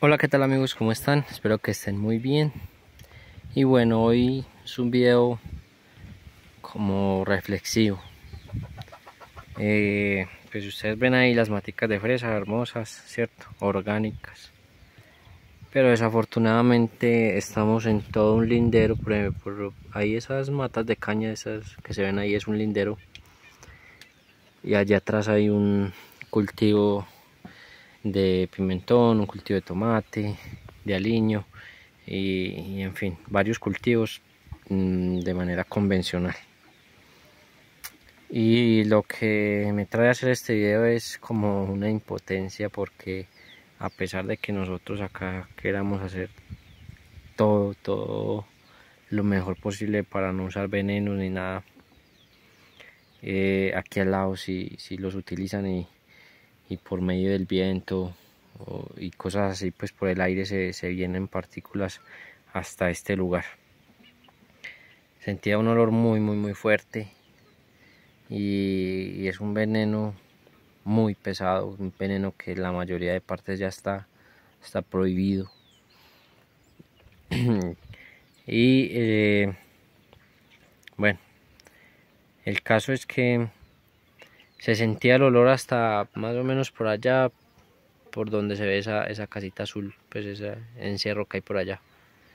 Hola, ¿qué tal amigos? ¿Cómo están? Espero que estén muy bien. Y bueno, hoy es un video como reflexivo. Pues ustedes ven ahí las maticas de fresa hermosas, ¿cierto? Orgánicas. Pero desafortunadamente estamos en todo un lindero. Por ahí esas matas de caña, esas que se ven ahí, es un lindero. Y allá atrás hay un cultivo de pimentón, un cultivo de tomate, de aliño. Y en fin, varios cultivos de manera convencional. Y lo que me trae a hacer este video es como una impotencia, porque a pesar de que nosotros acá queramos hacer todo lo mejor posible para no usar venenos ni nada, aquí al lado si los utilizan y por medio del viento y cosas así, pues por el aire se vienen partículas hasta este lugar. Sentía un olor muy fuerte y es un veneno muy pesado, un veneno que en la mayoría de partes ya está prohibido. Y bueno, el caso es que se sentía el olor hasta más o menos por allá, por donde se ve esa casita azul, pues ese encierro que hay por allá.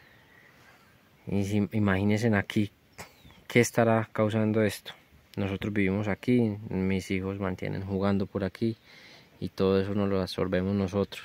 Y imagínense aquí, ¿qué estará causando esto? Nosotros vivimos aquí, mis hijos mantienen jugando por aquí y todo eso nos lo absorbemos nosotros.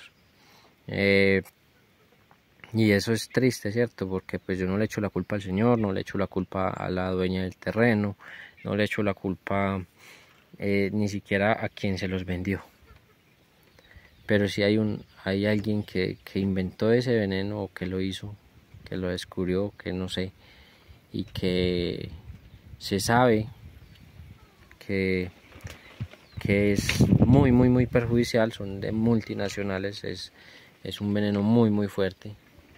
Y eso es triste, ¿cierto? Porque pues yo no le echo la culpa al señor, no le echo la culpa a la dueña del terreno, no le echo la culpa ni siquiera a quien se los vendió. Pero si hay alguien que inventó ese veneno, o que lo hizo, que lo descubrió, que no sé, y que se sabe que es muy perjudicial, son de multinacionales, es un veneno muy fuerte,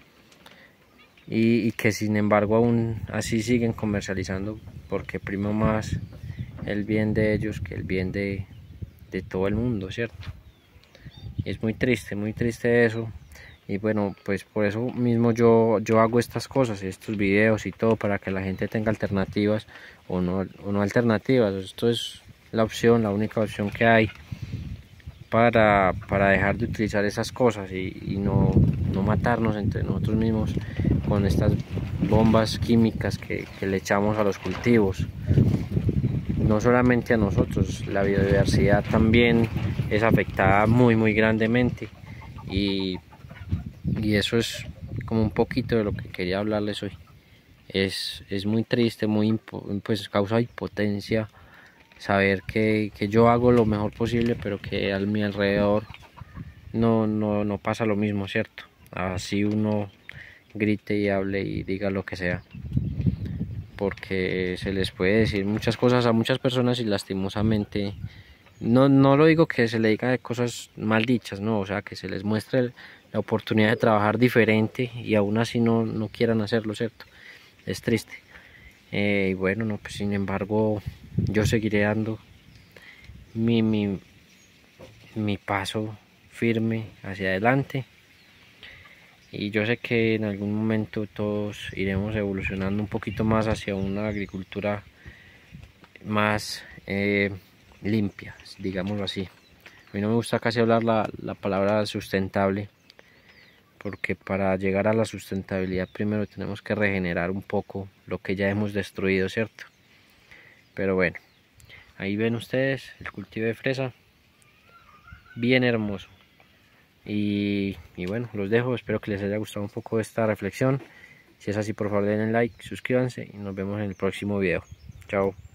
y que sin embargo aún así siguen comercializando, porque prima más el bien de ellos que el bien de todo el mundo, ¿cierto? Y es muy triste eso. Y bueno, pues por eso mismo yo hago estas cosas, estos videos y todo, para que la gente tenga alternativas o no alternativas. Esto es la opción, la única opción que hay para dejar de utilizar esas cosas y no matarnos entre nosotros mismos con estas bombas químicas que le echamos a los cultivos. No solamente a nosotros, la biodiversidad también es afectada muy grandemente, y eso es como un poquito de lo que quería hablarles hoy. Es muy triste, pues causa impotencia saber que yo hago lo mejor posible, pero que a mi alrededor no pasa lo mismo, ¿cierto? Así uno grite y hable y diga lo que sea, porque se les puede decir muchas cosas a muchas personas y lastimosamente no lo digo que se le diga de cosas mal dichas, no, o sea, que se les muestre la oportunidad de trabajar diferente y aún así no quieran hacerlo, ¿cierto? Es triste. Y bueno, no, pues sin embargo yo seguiré dando mi paso firme hacia adelante, y yo sé que en algún momento todos iremos evolucionando un poquito más hacia una agricultura más limpia, digámoslo así. A mí no me gusta casi hablar la palabra sustentable, porque para llegar a la sustentabilidad primero tenemos que regenerar un poco lo que ya hemos destruido, ¿cierto? Pero bueno, ahí ven ustedes el cultivo de fresa, bien hermoso. Y bueno, los dejo, espero que les haya gustado un poco esta reflexión. Si es así, por favor denle like, suscríbanse y nos vemos en el próximo video. Chao.